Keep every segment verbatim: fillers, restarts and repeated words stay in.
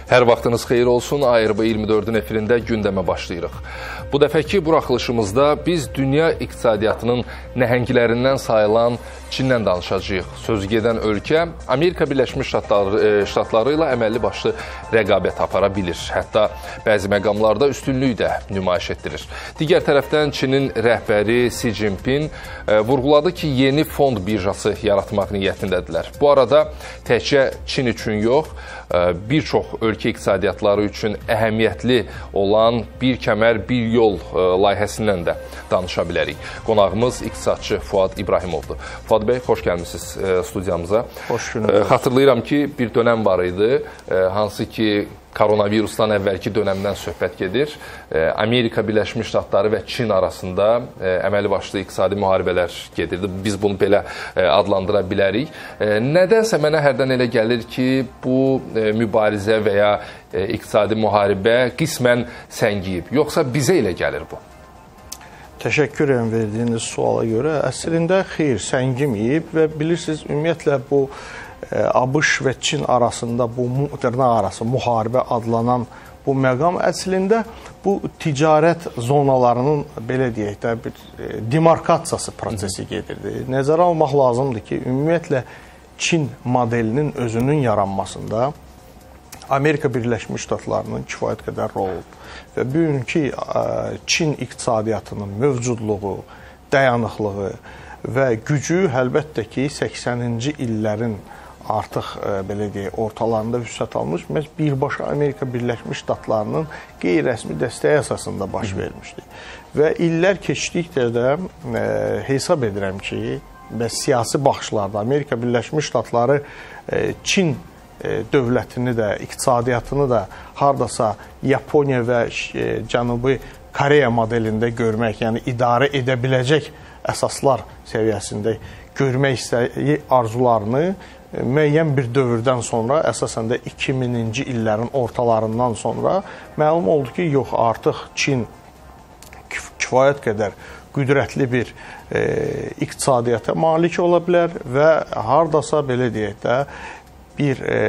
Hər vaxtınız xeyir olsun. A R B iyirmi dördün efirində gündəmə başlayırıq. Bu dəfəki buraxılışımızda biz dünya iqtisadiyyatının nəhənglərindən sayılan Çindən danışacağıq. Sözü gedən ölkə Amerika Birləşmiş Ştatları, Ştatları ilə əməlli başlı rəqabət apara bilir. Hətta bəzi məqamlarda üstünlük də nümayiş etdirir. Digər tərəfdən Çinin rəhbəri Xi Jinping vurğuladı ki, yeni fond birjası yaratmaq niyyətindədirlər. Bu arada təkcə Çin üçün yox, bir çox ölkə iqtisadiyyatları üçün əhəmiyyətli olan bir kəmər, bir yol layihəsindən də danışa bilərik. Qonağımız iqtisadçı Fuad İbrahimovdur. Fuad bəy, xoş gəlmişsiniz studiyamıza. Xoş gününüz. Xatırlayıram ki, bir dönəm var idi, hansı ki, koronavirusdan əvvəlki dönəmdən söhbət gedir. Amerika Birləşmiş Ştatları və Çin arasında əməli başlı iqtisadi müharibələr gedirdi. Biz bunu belə adlandıra bilərik. Nədənsə mənə hərdən elə gəlir ki, bu mübarizə və ya iqtisadi müharibə qismən səngiyib. Yoxsa bizə elə gəlir bu? Təşəkkür edirəm verdiyiniz suala görə. Əslində xeyr, səngiməyib və bilirsiniz, ümumiyyətlə bu ABŞ və Çin arasında bu dırnaq arası müharibə adlanan bu məqam əslində bu ticarət zonalarının, belə deyək də, bir demarkasiyası prosesi gedirdi. Nəzərə almaq lazımdır ki, ümumiyyətlə Çin modelinin özünün yaranmasında Amerika Birləşmiş Ştatlarının kifayət qədər rolu və bugünkü Çin iqtisadiyyatının mövcudluğu, dayanıqlığı və gücü əlbəttə ki, səksəninci illərin artıq belə deyək, ortalarında vüsət almış, məhz birbaşa Amerika Birləşmiş Ştatlarının qeyri-rəsmi dəstəyi əsasında baş vermişdi. Və illər keçdikdə də e, hesab edirəm ki, və siyasi baxışlarda Amerika Birləşmiş Ştatları e, Çin e, dövlətini də, iqtisadiyyatını da hardasa Yaponiya və e, Cənubi Koreya modelində görmək, yəni idarə edə biləcək əsaslar səviyyəsində görmək istəyi arzularını müəyyən bir dövrdən sonra, əsasən də iki minci illərin ortalarından sonra məlum oldu ki, yox, artıq Çin kifayət qədər qüdrətli bir e, iqtisadiyyata malik ola bilər və hardasa, belə deyək də, bir e,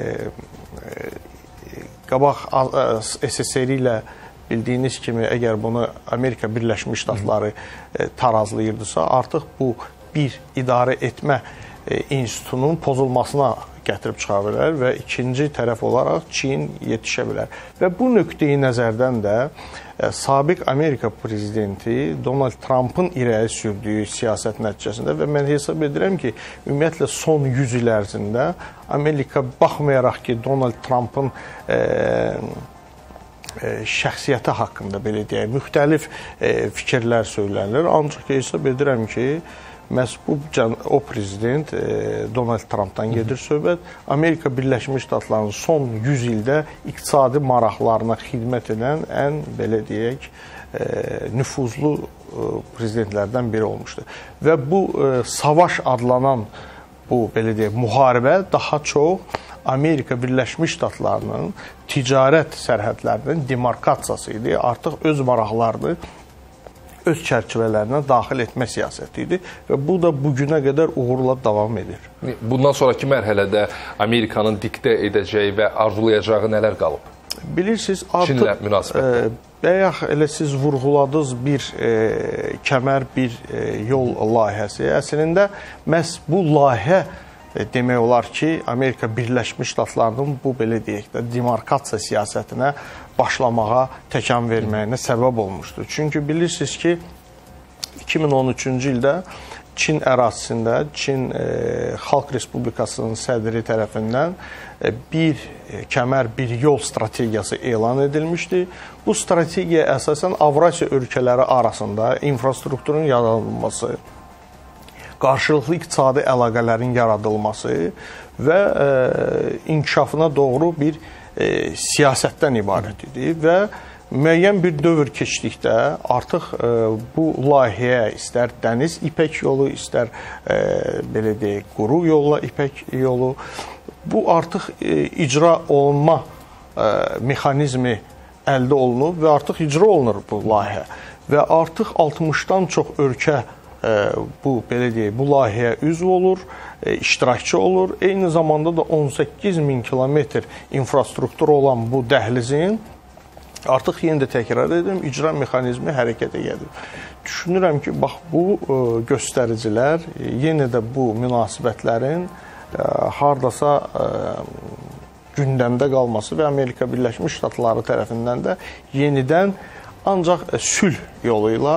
e, qabaq S S R ilə bildiyiniz kimi, əgər bunu Amerika Birləşmiş Ştatları e, tarazlayırdısa, artıq bu bir idarə etmə institutunun pozulmasına gətirib çıxa bilər və ikinci tərəf olaraq Çin yetişə bilər. Və bu nöqteyi nəzərdən də e, sabiq Amerika prezidenti Donald Trump'ın irəli sürdüyü siyasət nəticəsində və mən hesab edirəm ki, ümumiyyətlə son yüz il ərzində Amerika, baxmayaraq ki, Donald Trump'ın e, e, şəxsiyyəti haqqında, belə deyək, müxtəlif e, fikirlər söylənilir. Ancaq hesab edirəm ki, məhz bu o prezident Donald Trump'dan gedir söhbət. Amerika Birləşmiş Ştatlarının son yüz ildə iqtisadi maraqlarına xidmət edən ən, belə deyək, nüfuzlu prezidentlərdən biri olmuşdur. Və bu savaş adlanan bu, belə deyək, müharibə daha çox Amerika Birləşmiş Ştatlarının ticarət sərhədlərinin demarkasiyası idi. Artıq öz maraqlarını öz çərçivələrinə daxil etmə siyasəti idi və bu da bugünə qədər uğurla davam edir. Bundan sonraki mərhələdə Amerikanın diktə edəcəyi və arzulayacağı nələr qalıb? Bilirsiniz, artıq Çinlə münasibətdə. E, bəyək elə siz vurğuladınız bir e, kəmər, bir e, yol layihəsi. Əslində, məhz bu layihə e, demək olar ki, Amerika Birləşmiş Ştatlarının bu, belə deyək də, demarkasiya siyasətinə başlamağa təkan verməyinə səbəb olmuşdur. Çünki bilirsiniz ki, iki min on üçüncü ildə Çin ərazisində Çin e, Xalq Respublikasının sədri tərəfindən e, bir e, kəmər, bir yol strategiyası elan edilmişdi. Bu strategiya əsasən Avrasiya ölkələri arasında infrastrukturun yaradılması, qarşılıqlı iqtisadi əlaqələrin yaradılması və e, inkişafına doğru bir E, siyasətdən ibarət idi və müəyyən bir dövr keçdikdə artıq e, bu layihəyə istər dəniz ipək yolu, istər e, belə deyək, quru yolla ipək yolu, bu artıq e, icra olunma e, mexanizmi əldə olunub və artıq icra olunur bu layihə və artıq altmışdan çox ölkə bu belə deyək, bu layihəyə üzv olur, iştirakçı olur. Eyni zamanda da on səkkiz min kilometr infrastruktur olan bu dəhlizin artıq yenə də təkrar edirəm, icra mexanizmi hərəkətə gəlir. Düşünürəm ki, bax bu göstəricilər yenə də bu münasibətlərin hardasa gündəmdə qalması və Amerika Birləşmiş Ştatları tərəfindən də yenidən ancaq sülh yolu ilə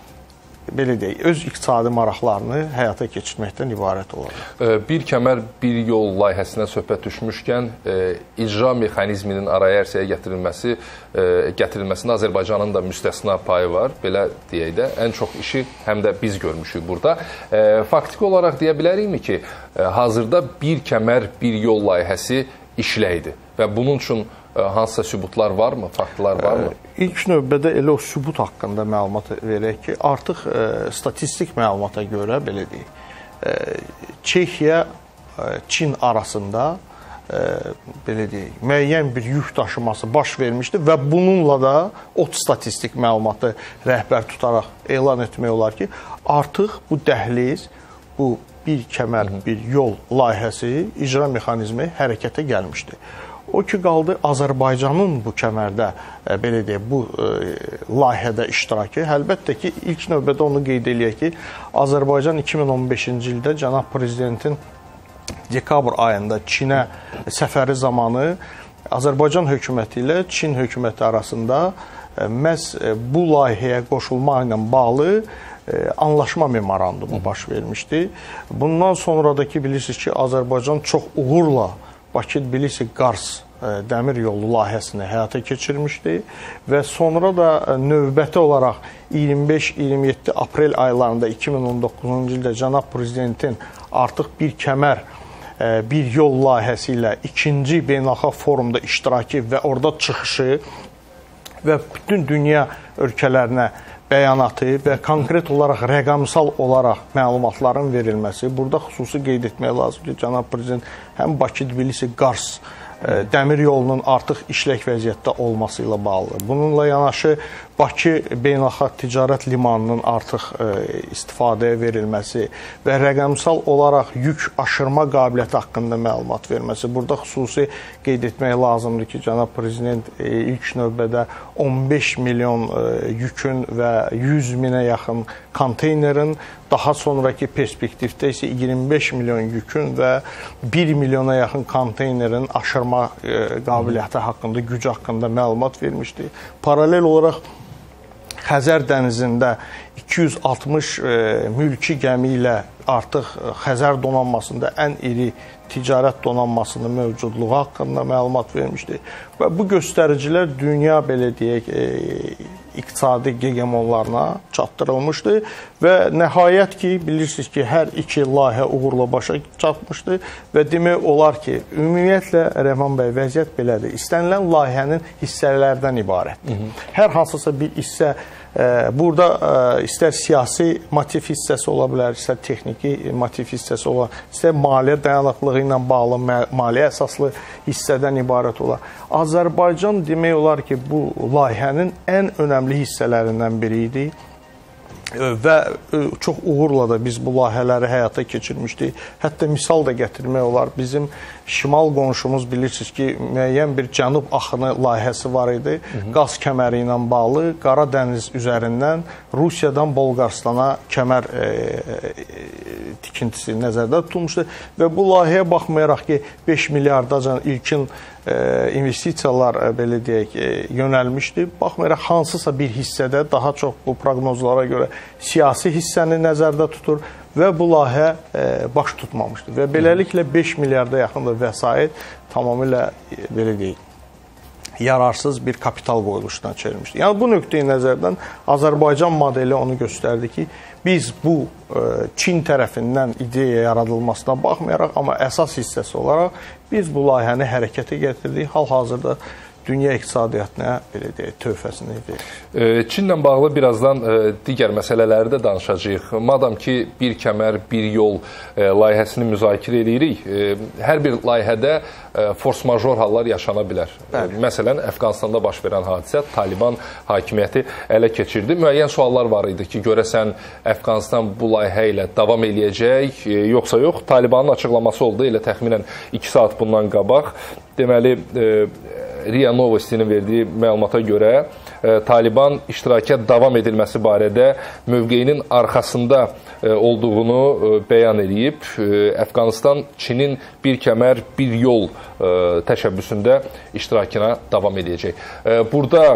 belə deyək, öz iqtisadi maraqlarını həyata keçirməkdən ibarət olacaq. Bir kəmər, bir yol layihəsinə söhbət düşmüşkən, icra mexanizminin araya ərsəyə gətirilməsi, gətirilməsində Azərbaycanın da müstəsna payı var, belə deyək də. Ən çox işi həm də biz görmüşük burada. Faktiki olaraq deyə bilərikmi ki, hazırda bir kəmər, bir yol layihəsi işləkdir və bunun üçün hansısa sübutlar varmı, faktlar varmı? İlk növbədə elə o sübut haqqında məlumat verək ki, artıq e, statistik məlumata görə, belə deyək, e, Çexiya, e, Çin arasında e, belə deyək, müəyyən bir yük daşıması baş vermişdi və bununla da ot statistik məlumatı rəhbər tutaraq elan etmək olar ki, artıq bu dəhliz, bu bir kəmər, bir yol layihəsi, icra mexanizmi hərəkətə gəlmişdi. O ki, qaldı Azərbaycanın bu kəmərdə, e, belə deyək, bu e, layihədə iştirakı. Əlbəttə ki, ilk növbədə onu qeyd eləyək ki, Azərbaycan iki min on beşinci ildə cənab prezidentin dekabr ayında Çinə səfəri zamanı Azərbaycan hökuməti ilə Çin hökuməti arasında e, məhz e, bu layihəyə qoşulma ilə bağlı e, anlaşma memorandumu baş vermişdi. Bundan sonra da ki, bilirsiniz ki, Azərbaycan çox uğurla Bakı-Tbilisi-Qars dəmir yolu layihəsini həyata keçirmişdi və sonra da növbəti olaraq iyirmi beş iyirmi yeddi aprel aylarında iki min on doqquzuncu ildə cənab prezidentin artıq bir kəmər, bir yol layihəsi ilə ikinci beynəlxalq forumda iştirakı və orada çıxışı və bütün dünya ölkələrinə bəyanatı və konkret olaraq rəqəmsal olaraq məlumatların verilməsi. Burada xüsusi qeyd etmək lazım ki, cənab prezident həm Bakı-Tbilisi-Qars dəmir yolunun artıq işlək vəziyyətdə olması ilə bağlı. Bununla yanaşı Bakı beynəlxalq ticarət limanının artıq istifadəyə verilməsi və rəqəmsal olaraq yük aşırma qabiliyyəti haqqında məlumat verməsi. Burada xüsusi qeyd etmək lazımdır ki, cənab prezident ilk növbədə on beş milyon yükün və yüz minə yaxın konteynerin, daha sonraki perspektivdə isə iyirmi beş milyon yükün və bir milyona yaxın konteynerin aşırma qabiliyyəti haqqında, gücü haqqında məlumat vermişdi. Paralel olaraq Xəzər dənizində iki yüz altmış e, mülki gəmi ilə artıq Xəzər donanmasında ən iri ticarət donanmasının mövcudluğu haqqında məlumat vermişdi. Və bu göstəricilər dünya, belə deyək, e, iqtisadi hegemonlarına çatdırılmışdı və nəhayət ki, bilirsiniz ki, hər iki layihə uğurla başa çatmışdı və demək olar ki, ümumiyyətlə, Rəhman bəy, vəziyyət belədir. İstənilən layihənin hissələrdən ibarətdir. Hər hansısa bir hissə, burada istər siyasi motiv hissəsi ola bilər, istər texniki motiv hissəsi ola bilər, istər maliyyə dayanıqlığı ilə bağlı maliyyə əsaslı hissədən ibarət olar. Azərbaycan demək olar ki, bu layihənin ən önəmli hissələrindən biri idi və çox uğurla da biz bu layihələri həyata keçirmişdik. Hətta misal da gətirmək olar. Bizim şimal qonşumuz, bilirsiniz ki, müəyyən bir cənub axını layihəsi var idi. Hı -hı. Qaz kəməri ilə bağlı Qara dəniz üzərindən Rusiyadan Bolqarstana kəmər e, e, tikintisi nəzərdə tutulmuşdu və bu layihəyə baxmayaraq ki, beş milyardacan ilkin e, investisiyalar e, belə deyək, e, yönəlmişdi. Baxmayaraq hansısa bir hissədə daha çox bu proqnozlara görə siyasi hissəni nəzərdə tutur və bu layihə e, baş tutmamışdı və beləliklə beş milyarda yaxın da vəsait tamamilə e, belə deyək, yararsız bir kapital qoyuluşuna çevrilmişdi. Yəni bu nöqteyi nəzərdən Azərbaycan modeli onu göstərdi ki, biz bu e, Çin tərəfindən ideya yaradılmasına baxmayaraq, amma əsas hissəsi olaraq biz bu layihəni hərəkətə gətirdik. Hal-hazırda dünya iqtisadiyyatına belə deyək, töhfəsini verir. Çinlə bağlı birazdan digər məsələləri də danışacağıq. Madam ki, bir kəmər, bir yol layihəsini müzakirə edirik. Hər bir layihədə force major hallar yaşana bilər. Bəli. Məsələn, Əfqanistanda baş verən hadisə Taliban hakimiyyəti ələ keçirdi. Müəyyən suallar var idi ki, görəsən Əfqanistan bu layihə ilə davam eləyəcək, yoxsa yox. Talibanın açıqlaması oldu, elə təxminən iki saat bundan qabaq. Deməli, RIA Novostinin verdiyi məlumata görə Taliban iştirakə davam edilməsi barədə mövqeyinin arxasında olduğunu bəyan edib. Əfqanistan Çinin bir kəmər, bir yol təşəbbüsündə iştirakına davam edəcək. Burada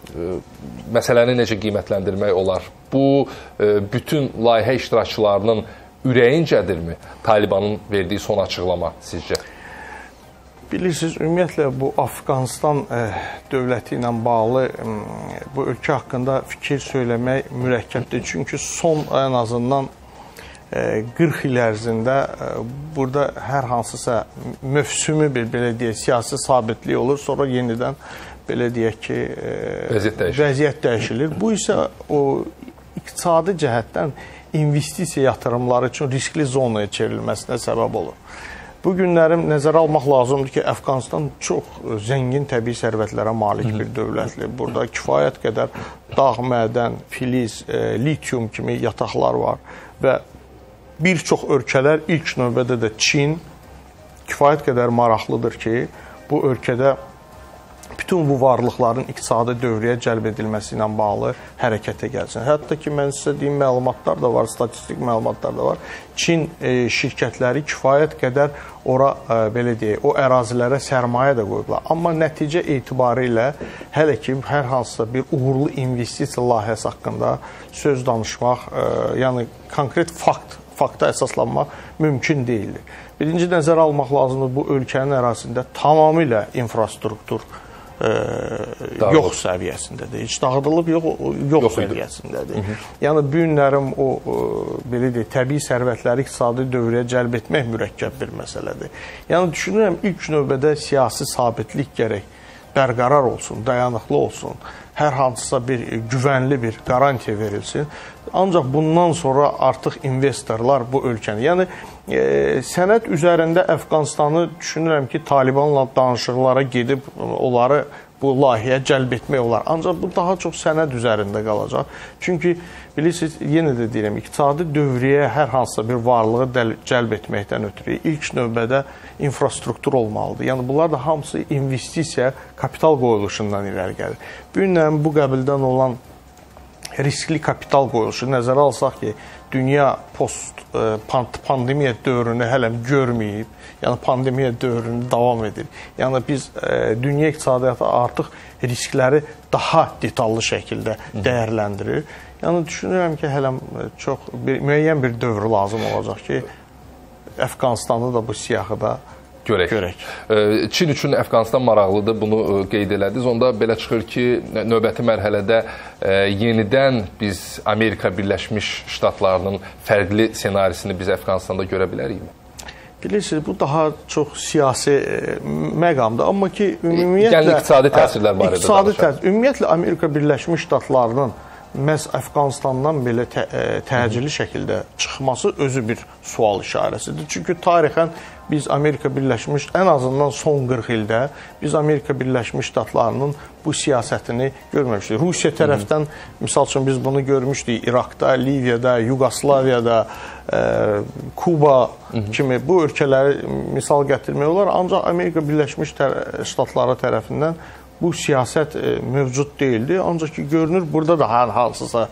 məsələni necə qiymətləndirmək olar? Bu, bütün layihə iştirakçılarının ürəyincədirmi Talibanın verdiyi son açıqlama sizcə? Bilirsiniz, ümumiyyətlə bu Əfqanistan dövləti ilə bağlı bu ölkə haqqında fikir söyləmək mürəkkəbdir. Çünki son ən azından qırx il ərzində burada hər hansısa mövsümü bir belə deyək, siyasi sabitlik olur, sonra yenidən belə deyək ki, vəziyyət dəyişilir. Vəziyyət dəyişilir. Bu isə o iqtisadi cəhətdən investisiya yatırımları üçün riskli zonaya çevrilməsinə səbəb olur. Bu günlərim nəzərə almaq lazımdır ki, Əfqanistan çox zəngin təbii sərvətlərə malik bir dövlətdir. Burada kifayət qədər dağ, mədən, filiz, litium kimi yataqlar var və bir çox ölkələr, ilk növbədə də Çin kifayət qədər maraqlıdır ki, bu ölkədə bütün bu varlıqların iqtisadi dövrəyə cəlb edilməsi ilə bağlı hərəkətə gəlsin. Hətta ki, mən sizə deyim, məlumatlar da var, statistik məlumatlar da var. Çin e, şirkətləri kifayət qədər ora, e, belə deyək, o ərazilərə sərmayə də qoyublar. Amma nəticə etibarilə hələ ki, hər hansısa bir uğurlu investisiya layihəsi haqqında söz danışmaq, e, yəni konkret fakt, fakta əsaslanmaq mümkün deyildir. Birinci nəzərə almaq lazımdır, bu ölkənin ərazisində tamamilə infrastruktur E, yox səviyyəsindədir. Heç dağıdılıb, yox, yox, yox səviyyəsindədir. Hı -hı. Yəni, bu günlərim o, o belə deyək, təbii sərvətləri iqtisadi dövrəyə cəlb etmək mürəkkəb bir məsələdir. Yəni, düşünürəm, ilk növbədə siyasi sabitlik gərək bərqərar olsun, dayanıqlı olsun, hər hansısa bir güvənli bir garantiya verilsin. Ancaq bundan sonra artıq investorlar bu ölkəni, yəni e, sənəd üzərində Əfqanistanı düşünürəm ki, Talibanla danışıqlara gedib onları bu layihəyə cəlb etmək olar. Ancaq bu daha çox sənəd üzərində qalacaq. Çünki bilirsiniz, yenə də deyirəm, iqtisadi dövrəyə hər hansısa bir varlığı cəlb etməkdən ötürü ilk növbədə infrastruktur olmalıdır. Yəni bunlar da hamısı investisiya, kapital qoyuluşundan irəli gəlir. Bu günlərin bu qəbildən olan riskli kapital qoyuluşu nəzərə alsaq ki, dünya post pandemiya dövrünü hələ görməyib, yəni pandemiya dövrünü davam edir. Yəni biz e, dünya iqtisadiyyatı artıq riskləri daha detallı şəkildə dəyərləndirir. Yəni düşünürəm ki, hələ çox bir, müəyyən bir dövr lazım olacaq ki, Əfqanistanı da bu siyahıda görək. görək. Çin üçün Əfqanistan maraqlıdır, bunu qeyd elədiniz. Onda belə çıxır ki, növbəti mərhələdə yenidən biz Amerika Birləşmiş Ştatlarının fərqli senarisini biz Əfqanistanda görə bilərikmi? Bilirsiniz, bu daha çox siyasi məqamdır. Amma ki, ümumiyyətlə... Yəni, iqtisadi təsirlər barədə iqtisadi təsir. Ümumiyyətlə, Amerika Birləşmiş Ştatlarının məhz Əfqanistandan belə tə təcili şəkildə çıxması özü bir sual işarəsidir. Çünki tarixən biz Amerika Birləşmiş, ən azından son qırx ildə biz Amerika Birləşmiş Ştatlarının bu siyasətini görməmişdik. Rusiya tərəfdən, misal üçün biz bunu görmüşdük İraqda, Liviyada, Yugoslaviyada, e, Kuba kimi bu ölkələri misal gətirmək olar. Ancaq Amerika Birləşmiş Ştatları tərəfindən bu siyasət e, mövcud deyildi. Ancaq ki, görünür, burada da hər hansısa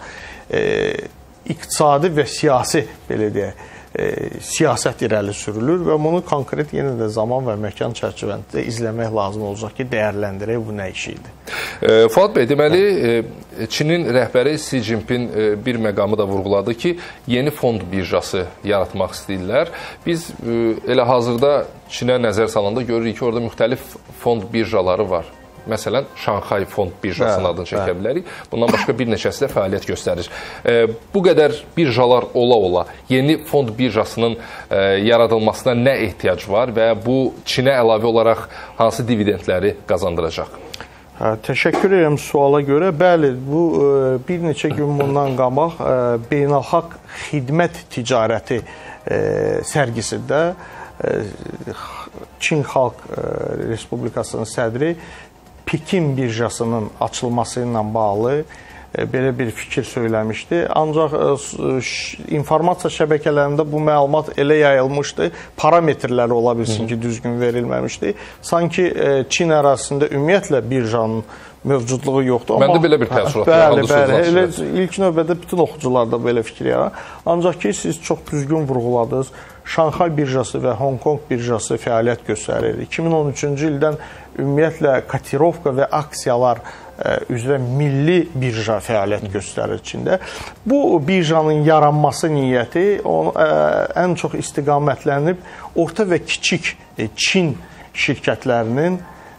e, iqtisadi və siyasi, belə deyək, e, siyasət irəli sürülür və bunu konkret yenə də zaman və məkan çərçivəsində izləmək lazım olacaq ki, dəyərləndirək bu nə iş idi. E, Fuad bəy, deməli, e, Çinin rəhbəri Xi Jinping e, bir məqamı da vurğuladı ki, yeni fond birjası yaratmaq istəyirlər. Biz e, elə hazırda Çinə nəzər salanda görürük ki, orada müxtəlif fond birjaları var. Məsələn, Şanxay Fond birjasının adını çəkə bilərik. Bundan başqa bir neçəsi də fəaliyyət göstərir. E, bu qədər birjalar ola-ola yeni fond birjasının e, yaradılmasına nə ehtiyac var və bu Çinə əlavə olaraq hansı dividendləri qazandıracaq? Təşəkkür edirəm suala görə. Bəli, bu bir neçə gün bundan qabaq beynəlxalq xidmət ticarəti sərgisində Çin Xalq Respublikasının sədri Pekin birjasının açılması ilə bağlı belə bir fikir söyləmişdi. Ancaq informasiya şəbəkələrində bu məlumat elə yayılmışdı, parametrləri ola bilsin ki, düzgün verilməmişdi. Sanki Çin ərazisində ümumiyyətlə birjanın mövcudluğu yoxdur. Məndə belə bir təəssürat var. Bəli, bəli. Elə ilk növbədə bütün oxucularda belə fikir yarar. Ancaq ki, siz çox düzgün vurğuladınız. Şanxay birjası və Hong Kong birjası fəaliyyət göstərir. iki min on üçüncü ildən ümumiyyətlə kotirovka və aksiyalar üzrə milli birja fəaliyyət göstərir Çində. Bu birjanın yaranması niyyəti ən çox istiqamətlənib orta və kiçik Çin şirkətlərinin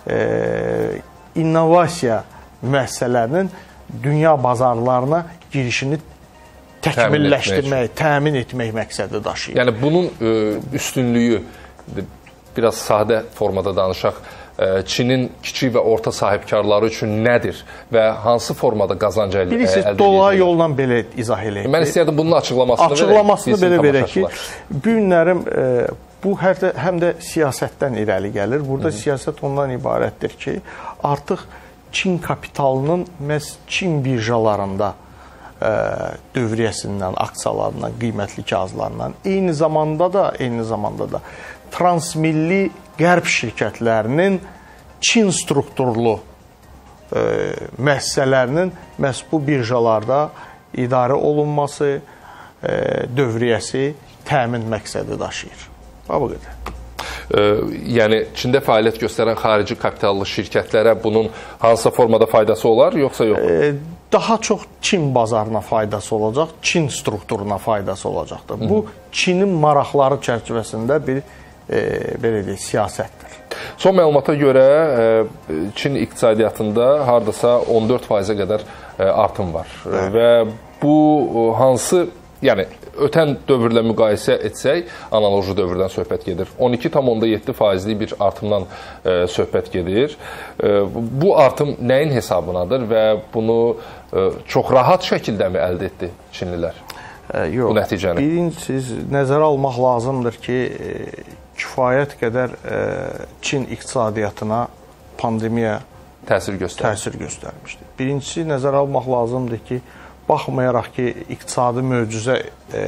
innovasiya müəssisələrinin dünya bazarlarına girişini təkmilləşdirmək, təmin etmək məqsədi daşıyır. Yəni bunun üstünlüyü, biraz sadə formada danışaq, Çinin kiçik və orta sahibkarları üçün nədir və hansı formada qazanc əldə edir? Bilirsiniz, dolayı yolla belə izah eləyək. Mən istəyərdim bunun açıqlamasını verək. Açıqlamasını belə verək ki, bu günlərim bu həm də siyasətdən irəli gəlir. Burada siyasət ondan ibarətdir ki, artıq Çin kapitalının məhz Çin birjalarında dövriyyəsindən, aksiyalarından, qiymətli kağızlarından, eyni zamanda da, eyni zamanda da transmilli qərb şirkətlərinin Çin strukturlu e, müəssisələrinin məhz bu birjalarda idarə olunması, e, dövriyyəsi təmin məqsədi daşıyır. Bu qədər. E, yəni Çində fəaliyyət göstərən xarici kapitallı şirkətlərə bunun hansısa formada faydası olar, yoxsa yox? E, daha çox Çin bazarına faydası olacaq, Çin strukturuna faydası olacaqdır. Hı -hı. Bu Çinin maraqları çərçivəsində bir E, belə deyək, siyasətdir. Son məlumata görə e, Çin iqtisadiyyatında hardasa on dörd faizə qədər e, artım var. Evet. Və bu hansı, yəni ötən dövrlə müqayisə etsək, analoji dövrdən söhbət gedir. on iki tam onda yeddi faizli bir artımdan e, söhbət gedir. E, bu artım nəyin hesabınadır və bunu e, çox rahat şəkildə mi əldə etdi Çinlilər? E, yox, bu nəticəni. Birincisi, nəzərə almaq lazımdır ki, e, kifayət qədər e, Çin iqtisadiyyatına pandemiya təsir göstərmişdir. Təsir göstərmişdir. Birincisi, nəzərə almaq lazımdır ki, baxmayaraq ki, iqtisadi möcüzə e,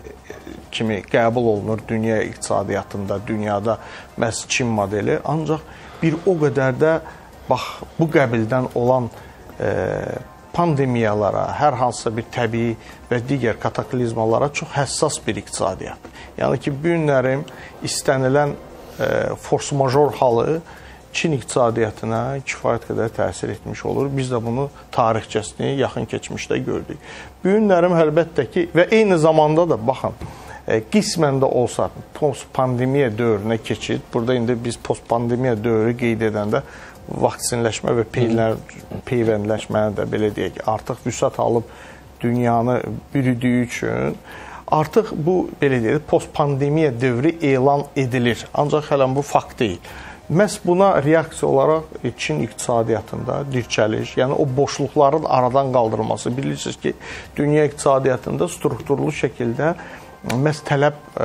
kimi qəbul olunur dünya iqtisadiyyatında, dünyada məhz Çin modeli, ancaq bir o qədər də bax, bu qəbildən olan e, pandemiyalara, hər hansısa bir təbii və digər kataklizmalara çox həssas bir iqtisadiyyat. Yəni ki, bu günlərim istənilən e, force major halı Çin iqtisadiyyatına kifayət qədər təsir etmiş olur. Biz də bunu tarixçəsini yaxın keçmişdə gördük. Bu günlərim əlbəttə ki, və eyni zamanda da baxın, e, qismən də olsa post-pandemiya dövrünə keçid, burada indi biz post-pandemiya dövrü qeyd edəndə vaksinləşmə və peyvəndləşməni də belə deyək, artıq vüsət alıb dünyanı bürüdüyü üçün artıq bu belə deyək, post-pandemiya dövrü elan edilir. Ancaq hələ bu fakt deyil. Məhz buna reaksiya olaraq Çin iqtisadiyyatında dirçəliş, yəni o boşluqların aradan qaldırılması. Bilirsiniz ki, dünya iqtisadiyyatında strukturlu şəkildə məhz tələb e,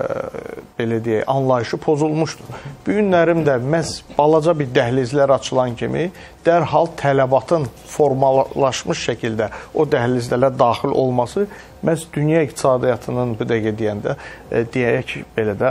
belə deyək, anlayışı pozulmuşdur. Bu günlərim də məhz balaca bir dəhlizlər açılan kimi dərhal tələbatın formalaşmış şəkildə o dəhlizlərə daxil olması məhz dünya iqtisadiyyatının bu dəqiqə deyəndə e, deyək ki, belə də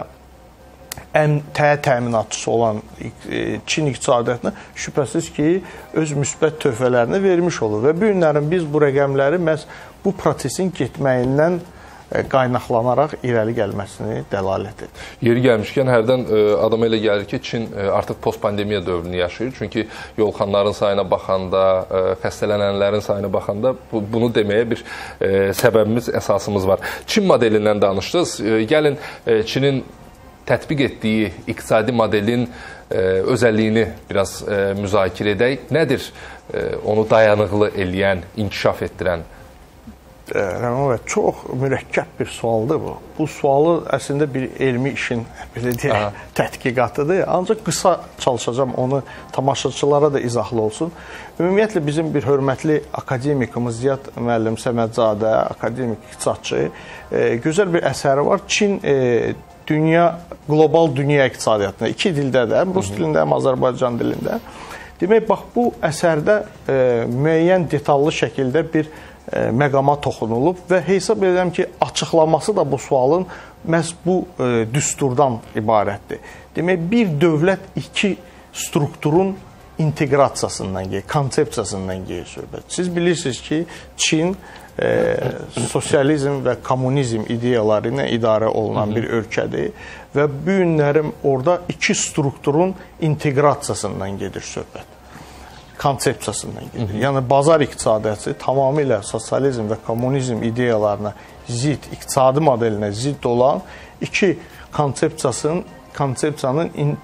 ən tə təminatçısı olan Çin iqtisadiyyatına şübhəsiz ki, öz müsbət töhfələrini vermiş olur. Və bu günlərin biz bu rəqəmləri məhz bu prosesin getməyindən qaynaqlanaraq irəli gəlməsini dəlalət edir. Yeri gəlmişkən, hərdən adama elə gəlir ki, Çin artıq post-pandemiya dövrünü yaşayır. Çünki yolxanların sayına baxanda, xəstələnənlərin sayına baxanda bunu deməyə bir səbəbimiz, əsasımız var. Çin modelindən danışdınız. Gəlin, Çinin tətbiq etdiyi iqtisadi modelin özəlliyini biraz müzakirə edək. Nədir onu dayanıqlı eləyən, inkişaf etdirən Rəman bəy, çox mürəkkəb bir sualdır bu. Bu sualı əslində bir elmi işin belə deyək, tədqiqatıdır. Ancaq qısa çalışacağam, onu tamaşaçılara da izahlı olsun. Ümumiyyətlə, bizim bir hörmətli akademikimiz Ziyad müəllim Səmədzadə, akademik iqtisadçı, e, gözəl bir əsəri var. Çin e, dünya, qlobal dünya iqtisadiyyatına, iki dildə də, rus dilində, həm Azərbaycan dilində. Demək, bax, bu əsərdə e, müəyyən detallı şəkildə bir e, məqama toxunulub və hesab edirəm ki, açıqlaması da bu sualın məhz bu e, düsturdan ibarətdir. Demək, bir dövlət iki strukturun inteqrasiyasından gedir, konsepsiyasından gedir söhbət. Siz bilirsiniz ki, Çin e, sosializm və kommunizm ideyaları ilə idarə olunan bir ölkədir və bu günlərim orada iki strukturun inteqrasiyasından gedir söhbət. Konsepsiyasından gedir. Hı -hı. Yəni, bazar iqtisadiyyatı tamamilə sosializm və kommunizm ideyalarına zid, iqtisadi modelinə zid olan iki konsepsiyasının, konsepsiyanın in,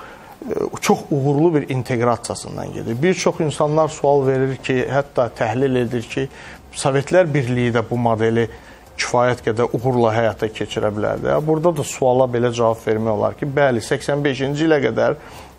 çox uğurlu bir inteqrasiyasından gedir. Bir çox insanlar sual verir ki, hətta təhlil edir ki, Sovetlər Birliyi də bu modeli kifayət qədər uğurla həyata keçirə bilərdi. Burada da suala belə cavab vermək olar ki, bəli, səksən beşinci ilə qədər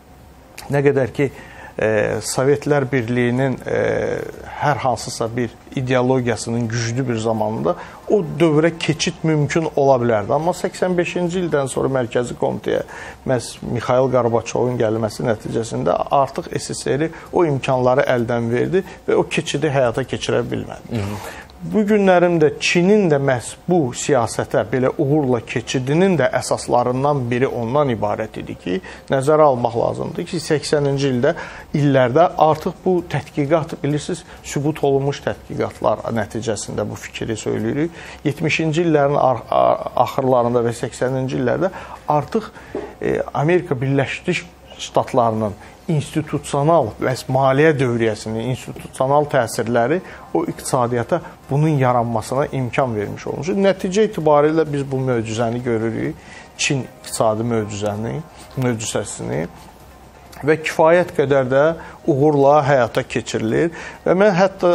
nə qədər ki, e, Sovetlər Birliyinin e, hər hansısa bir ideologiyasının güclü bir zamanında o dövrə keçid mümkün ola bilərdi. Amma səksən beşinci ildən sonra Mərkəzi Komitəyə məhz Mixail Qarbaçovun gəlməsi nəticəsində artıq S S R-i o imkanları əldən verdi və o keçidi həyata keçirə bilmədi. Hı -hı. Bu günlərimdə Çinin də məhz bu siyasətə belə uğurla keçidinin də əsaslarından biri ondan ibarət idi ki, nəzərə almaq lazımdır ki, səksəninci ildə illərdə artıq bu tədqiqat, bilirsiniz, sübut olunmuş tədqiqatlar nəticəsində bu fikri söyləyirik. yetmişinci illərin axırlarında və səksəninci illərdə artıq e, Amerika Birləşmiş Ştatlarının institusional və maliyyə dövriyyəsinin institusional təsirləri o iqtisadiyyata bunun yaranmasına imkan vermiş olmuş. Nəticə itibarilə biz bu möcüzəni görürük, Çin iqtisadi möcüzəni, möcüzəsini və kifayət qədər də uğurla həyata keçirilir. Və mən hətta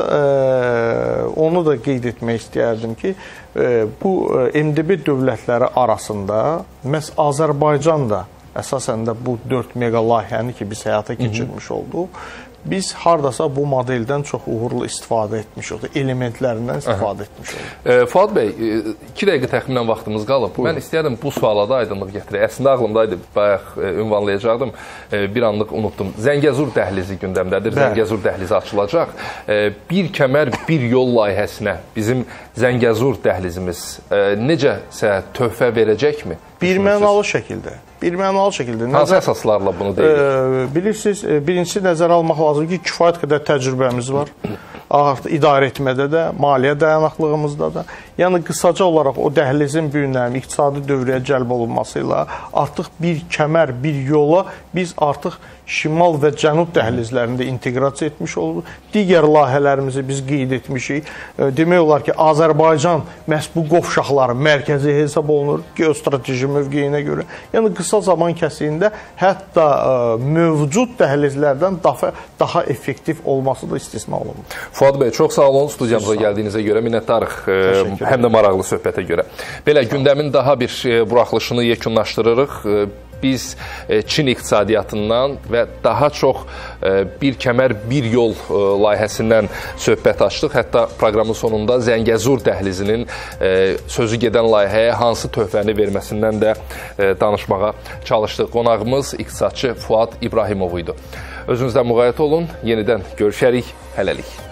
e, onu da qeyd etmək istəyərdim ki, e, bu M D B dövlətləri arasında məhz Azərbaycan da əsasən də bu dörd mega layihəni ki, biz həyata keçirmiş olduq, biz hardasa bu modeldən çox uğurlu istifadə etmiş olduq, elementlərindən istifadə etmiş olduq. E, Fuad bəy, iki dəqiqə təxminən vaxtımız qalıb. Buyurun. Mən istəyərdim bu suala da aydınlıq gətirək. Əslində ağlımdaydı, bayaq e, ünvanlayacaqdım, e, bir anlıq unutdum. Zəngəzur dəhlizi gündəmdədir, Bəli. Zəngəzur dəhlizi açılacaq. E, bir kəmər, bir yol layihəsinə bizim Zəngəzur dəhlizimiz e, necəsə töhfə verəcəkmi? Bir mənalı şəkildə. Bir mənalı şəkildə. Hansı əsaslarla bunu deyirik? E, bilirsiniz, e, birincisi nəzərə almaq lazım ki, kifayət qədər təcrübəmiz var. Artıq idarə etmədə də, maliyyə dayanıqlığımızda da. Yəni, qısaca olaraq o dəhlizin bu günlərin iqtisadi dövrəyə cəlb olunması ilə artıq bir kəmər, bir yola biz artıq şimal və cənub dəhlizlərində inteqrasiya etmiş oluruq. Digər layihələrimizi biz qeyd etmişik. Demək olar ki, Azərbaycan məhz bu qovşaqların mərkəzi hesab olunur geostrateji mövqeyinə görə. Yəni, qısa zaman kəsiyində hətta ə, mövcud dəhlizlərdən daha, daha effektiv olması da istisna olunur. Fuad bəy, çox sağ olun studiyamıza gəldiyinizə görə, minnətdarıq, həm də maraqlı söhbətə görə. Belə, gündəmin daha bir buraxılışını yekunlaşdırırıq. Biz Çin iqtisadiyyatından və daha çox bir kəmər, bir yol layihəsindən söhbət açdıq. Hətta proqramın sonunda Zəngəzur dəhlizinin sözü gedən layihəyə hansı töhfəni verməsindən də danışmağa çalışdıq. Qonağımız iqtisadçı Fuad İbrahimov idi. Özünüzdən müğayət olun, yenidən görüşərik, hələlik.